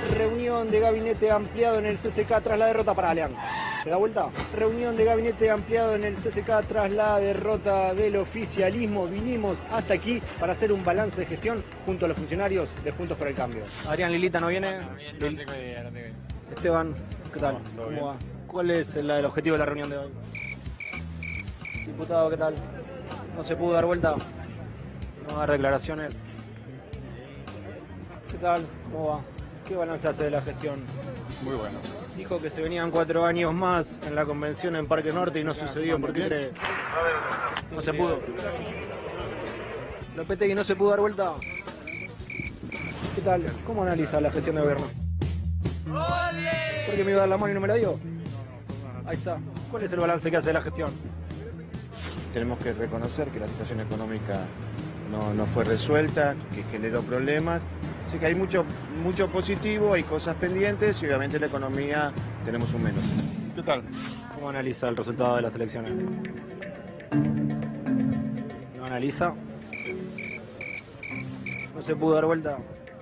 Reunión de gabinete ampliado en el CCK tras la derrota para Alian. ¿Se da vuelta? Reunión de gabinete ampliado en el CCK tras la derrota del oficialismo. Vinimos hasta aquí para hacer un balance de gestión junto a los funcionarios de Juntos por el Cambio. Adrián Lilita, ¿no viene? No tengo idea. Esteban, ¿qué tal? ¿Todo bien? ¿Cómo va? ¿Cuál es el objetivo de la reunión de hoy? Diputado, ¿qué tal? ¿No se pudo dar vuelta? ¿No dar declaraciones? ¿Qué tal? ¿Cómo va? ¿Qué balance hace de la gestión? Muy bueno. Dijo que se venían 4 años más en la convención en Parque Norte y no sucedió. ¿Por qué cree? No se pudo. Lopetegui, ¿no se pudo dar vuelta? ¿Qué tal? ¿Cómo analiza la gestión de gobierno? ¿Por qué me iba a dar la mano y no me la dio? Ahí está. ¿Cuál es el balance que hace de la gestión? Tenemos que reconocer que la situación económica no fue resuelta, que generó problemas. Así que hay mucho positivo, hay cosas pendientes y obviamente la economía tenemos un menos. ¿Qué tal? ¿Cómo analiza el resultado de las elecciones? ¿No analiza? ¿No se pudo dar vuelta?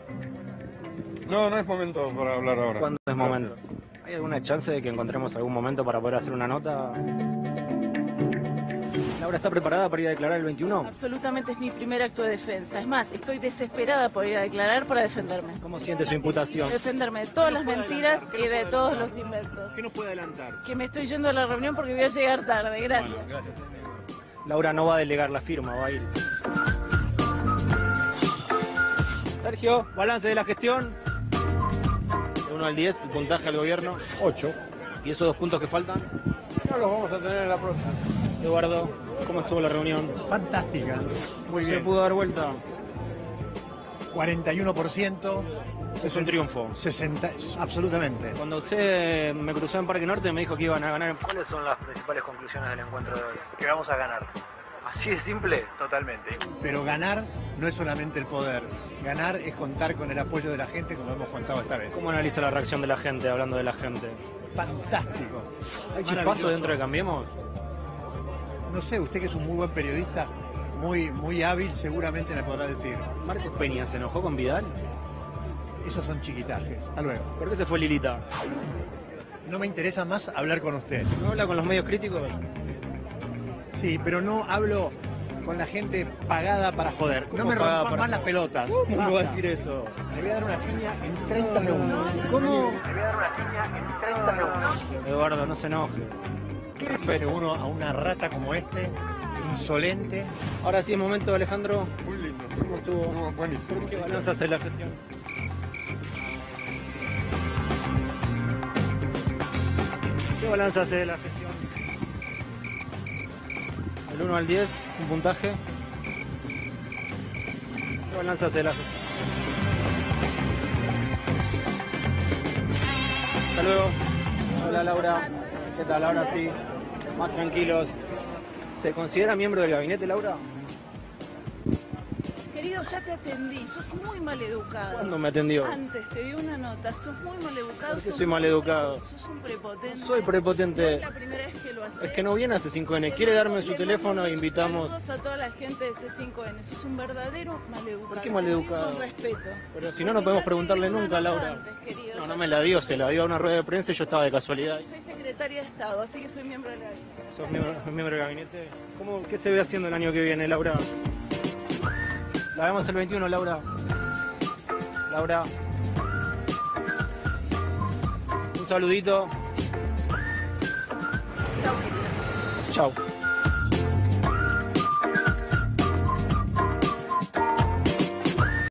No es momento para hablar ahora. ¿Cuándo es momento? ¿Hay alguna chance de que encontremos algún momento para poder hacer una nota? ¿Laura está preparada para ir a declarar el 21? Absolutamente, es mi primer acto de defensa. Es más, estoy desesperada por ir a declarar para defenderme. ¿Cómo siente su imputación? Defenderme de todas las mentiras y de todos los inventos. ¿Qué nos puede adelantar? Que me estoy yendo a la reunión porque voy a llegar tarde. Gracias. Laura no va a delegar la firma, va a ir. Sergio, balance de la gestión. De 1 al 10, el puntaje al gobierno. 8. ¿Y esos 2 puntos que faltan? No los vamos a tener en la próxima. Eduardo, ¿cómo estuvo la reunión? Fantástica, muy ¿Se bien. pudo dar vuelta? 41%. Es un triunfo. 60, absolutamente. Cuando usted me cruzó en Parque Norte me dijo que iban a ganar. ¿Cuáles son las principales conclusiones del encuentro de hoy? Que vamos a ganar, Así de simple. totalmente. Pero ganar no es solamente el poder. Ganar es contar con el apoyo de la gente, como hemos contado esta vez. ¿Cómo analiza la reacción de la gente hablando de la gente? Fantástico. ¿Hay chispazo Maravilloso. dentro de Cambiemos? No sé, usted que es un muy buen periodista, muy hábil, seguramente me podrá decir. ¿Marcos Peña se enojó con Vidal? Esos son chiquitajes. Hasta luego. ¿Por qué se fue Lilita? No me interesa más hablar con usted. ¿No habla con los medios críticos? Sí, pero no hablo con la gente pagada para joder. No me pagada rompan para más las pelotas. ¿Cómo va a Basta. decir eso? Le voy a dar una piña en 30 segundos. ¿Cómo? Le voy a dar una piña en 30 segundos. Eduardo, no se enoje. Pero uno a una rata como este, insolente. Ahora sí es momento, Alejandro. Muy lindo. ¿Cómo estuvo? No, buenísimo. ¿Qué balance hace la gestión? ¿Qué balance hace de la gestión? Del 1 al 10, un puntaje. ¿Qué balance hace de la gestión? Hasta luego. Hola Laura. ¿Qué tal? Ahora sí, más tranquilos. ¿Se considera miembro del gabinete, Laura? Querido, ya te atendí. Sos muy maleducado. ¿Cuándo me atendió? Antes te di una nota. Sos muy maleducado. ¿Por qué sos soy muy- maleducado? Sos un prepotente. Soy No prepotente. es la primera vez que lo haces. Es que no viene a C5N. Quiere darme su Le teléfono mando e muchos invitamos. saludos a toda la gente de C5N. Sos un verdadero maleducado. ¿Por qué Te maleducado? digo con respeto. Pero si no, no podemos preguntarle nunca, Laura. Antes, querido. No, no me la dio, se la dio a una rueda de prensa y yo estaba de casualidad. Soy secretaria de Estado, así que soy miembro de la ley. ¿Sos miembro del gabinete? ¿Qué se ve haciendo el año que viene, Laura? La vemos el 21, Laura. Laura. Un saludito. Chau, querido. Chau.